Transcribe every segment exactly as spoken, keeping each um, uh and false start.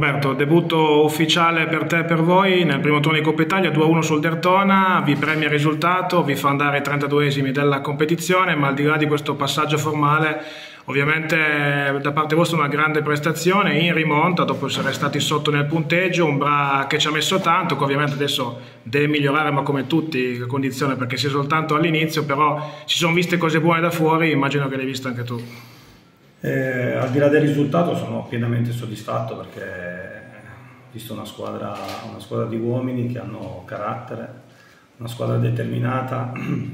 Roberto, debutto ufficiale per te e per voi nel primo turno di Coppa Italia, due a uno sul Derthona, vi premia il risultato, vi fa andare ai trentaduesimi della competizione, ma al di là di questo passaggio formale, ovviamente da parte vostra una grande prestazione in rimonta dopo essere stati sotto nel punteggio, un Bra che ci ha messo tanto, che ovviamente adesso deve migliorare, ma come tutti, la condizione perché si è soltanto all'inizio, però ci sono viste cose buone da fuori, immagino che le hai viste anche tu. Eh, al di là del risultato sono pienamente soddisfatto perché ho visto una squadra, una squadra di uomini che hanno carattere, una squadra determinata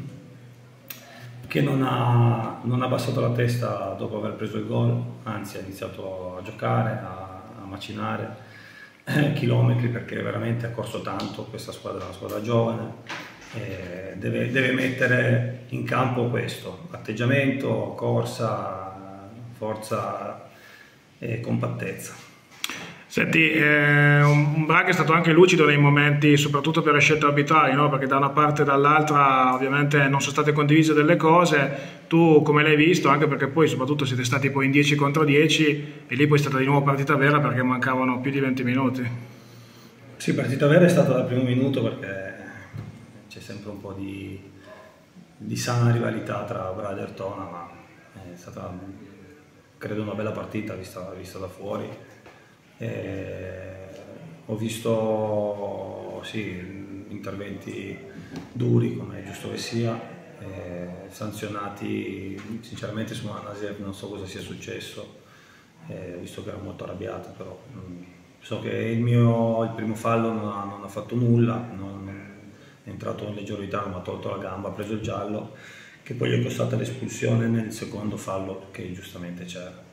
che non ha, non ha abbassato la testa dopo aver preso il gol, anzi ha iniziato a giocare, a, a macinare eh, chilometri perché veramente ha corso tanto. Questa squadra è una squadra giovane, eh, deve, deve mettere in campo questo, atteggiamento, corsa, forza e compattezza. Senti, eh, un Bra che è stato anche lucido nei momenti, soprattutto per le scelte arbitrali, no? Perché da una parte e dall'altra ovviamente non sono state condivise delle cose. Tu come l'hai visto? Anche perché poi soprattutto siete stati poi in dieci contro dieci e lì poi è stata di nuovo partita vera perché mancavano più di venti minuti. Sì, partita vera è stata dal primo minuto perché c'è sempre un po' di, di sana rivalità tra Bra e Derthona, ma è stata, credo, una bella partita vista, vista da fuori. Eh, ho visto sì, interventi duri come è giusto che sia, eh, sanzionati. Sinceramente su Anasev non so cosa sia successo, eh, visto che era molto arrabbiato, però mh, so che il mio il primo fallo non ha, non ha fatto nulla, non, è entrato in leggerità, mi ha tolto la gamba, ha preso il giallo che poi gli è costata l'espulsione nel secondo fallo che giustamente c'era.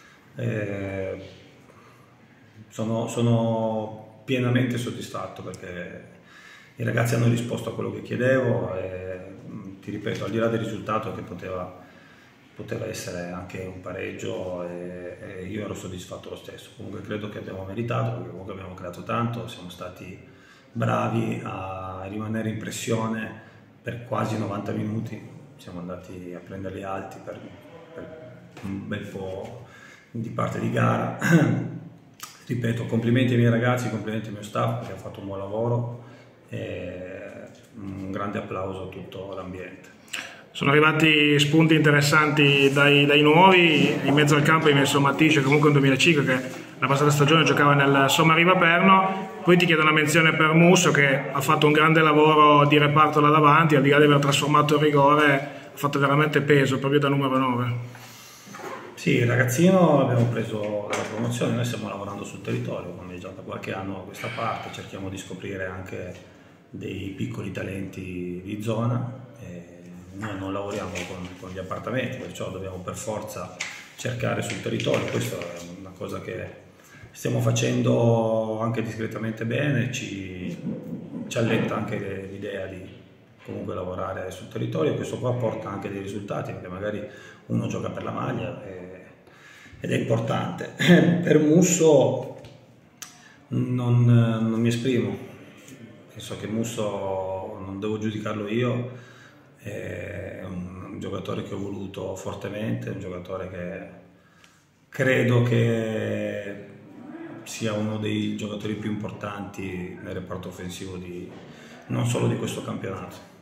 Eh, Sono, sono pienamente soddisfatto perché i ragazzi hanno risposto a quello che chiedevo e ti ripeto, al di là del risultato che poteva, poteva essere anche un pareggio, e, e io ero soddisfatto lo stesso. Comunque credo che abbiamo meritato perché comunque abbiamo creato tanto, siamo stati bravi a rimanere in pressione per quasi novanta minuti, siamo andati a prenderli alti per, per un bel po' di parte di gara. Ripeto, complimenti ai miei ragazzi, complimenti al mio staff perché ha fatto un buon lavoro e un grande applauso a tutto l'ambiente. Sono arrivati spunti interessanti dai, dai nuovi, in mezzo al campo hai messo Mattice, comunque nel duemilacinque che la passata stagione giocava nel Sommariva Perno, poi ti chiedo una menzione per Musso che ha fatto un grande lavoro di reparto là davanti, al di là di aver trasformato il rigore, ha fatto veramente peso proprio da numero nove. Sì, il ragazzino l'abbiamo preso dalla promozione, noi stiamo lavorando sul territorio, come già da qualche anno a questa parte, cerchiamo di scoprire anche dei piccoli talenti di zona. E noi non lavoriamo con, con gli appartamenti, perciò dobbiamo per forza cercare sul territorio, questa è una cosa che stiamo facendo anche discretamente bene, ci, ci allenta anche l'idea di comunque lavorare sul territorio, e questo qua porta anche dei risultati perché magari uno gioca per la maglia e, ed è importante. Per Musso non, non mi esprimo, penso che Musso non devo giudicarlo io, è un, un giocatore che ho voluto fortemente, un giocatore che credo che sia uno dei giocatori più importanti nel reparto offensivo di, non solo di questo campionato.